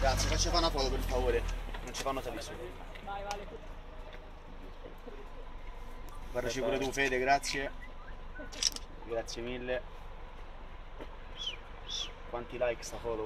Grazie, facci fare una foto per favore. Non ci fanno salire su. Guardaci pure tu Fede, grazie. Grazie mille. Quanti like sta foto?